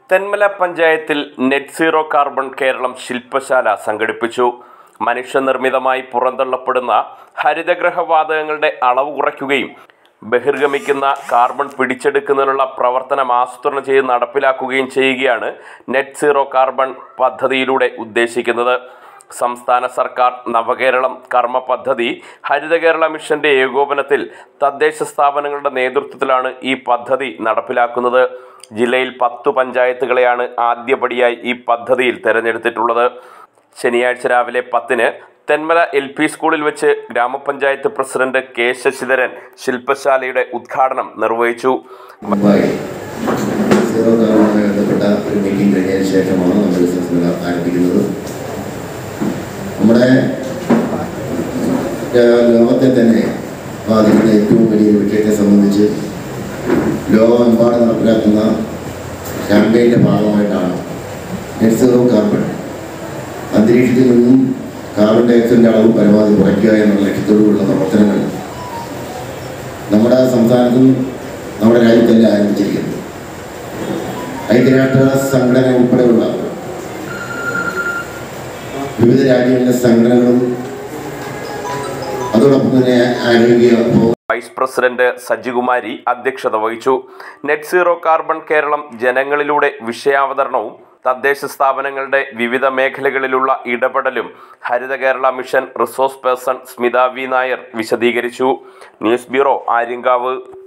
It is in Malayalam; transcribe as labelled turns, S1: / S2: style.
S1: തെന്മല പഞ്ചായത്തിൽ നെറ്റ് സീറോ കാർബൺ കേരളം ശില്പശാല സംഘടിപ്പിച്ചു. മനുഷ്യനിർമ്മിതമായി പുറന്തള്ളപ്പെടുന്ന ഹരിതഗ്രഹവാതകങ്ങളുടെ അളവ് കുറയ്ക്കുകയും ബഹിർഗമിക്കുന്ന കാർബൺ പിടിച്ചെടുക്കുന്നതിനുള്ള പ്രവർത്തനം ആസൂത്രണം ചെയ്ത് നടപ്പിലാക്കുകയും ചെയ്യുകയാണ് നെറ്റ് സീറോ കാർബൺ പദ്ധതിയിലൂടെ ഉദ്ദേശിക്കുന്നത്. സംസ്ഥാന സർക്കാർ നവകേരളം കർമ്മ പദ്ധതി, ഹരിത കേരള മിഷന്റെ ഏകോപനത്തിൽ തദ്ദേശ സ്ഥാപനങ്ങളുടെ നേതൃത്വത്തിലാണ് ഈ പദ്ധതി നടപ്പിലാക്കുന്നത്. ജില്ലയിൽ 10 പഞ്ചായത്തുകളെയാണ് ആദ്യപടിയായി ഈ പദ്ധതിയിൽ തെരഞ്ഞെടുത്തിട്ടുള്ളത്. ശനിയാഴ്ച രാവിലെ 10-ന് തെന്മല LP സ്കൂളിൽ വെച്ച് ഗ്രാമപഞ്ചായത്ത് പ്രസിഡന്റ് K ശശിധരൻ ശില്പശാലയുടെ ഉദ്ഘാടനം നിർവഹിച്ചു.
S2: നമ്മുടെ ലോകത്തെ തന്നെ ബാധിക്കുന്ന ഏറ്റവും വലിയ വിഷയത്തെ സംബന്ധിച്ച് ലോകമെമ്പാടും നടപ്പിലാക്കുന്ന ക്യാമ്പയിൻ്റെ ഭാഗമായിട്ടാണ് നെറ്റ് സീറോ കാർബൺ. അന്തരീക്ഷത്തിൽ നിന്നും കാർബൺ ഡയോക്സൈഡിൻ്റെ അളവ് പരമാവധി കുറയ്ക്കുക എന്നുള്ള ലക്ഷ്യത്തോടുള്ള പ്രവർത്തനങ്ങൾ നമ്മുടെ സംസ്ഥാനത്തും നമ്മുടെ രാജ്യത്തെല്ലാം ആരംഭിച്ചിരിക്കുന്നത്. ഐക്യരാഷ്ട്ര സംഘടന ഉൾപ്പെടെയുള്ള വിവിധ രാജ്യങ്ങളിലെ സംഘടനകളും അതോടൊപ്പം തന്നെ ആരോഗ്യ
S1: വൈസ് പ്രസിഡന്റ് സജികുമാരി അധ്യക്ഷത വഹിച്ചു. നെറ്റ് സീറോ കാർബൺ കേരളം ജനങ്ങളിലൂടെ വിഷയാവതരണവും തദ്ദേശ സ്ഥാപനങ്ങളുടെ വിവിധ മേഖലകളിലുള്ള ഇടപെടലും ഹരിത Kerala mission resource person Smitha V Nair വിശദീകരിച്ചു. News bureau, Aryankavu.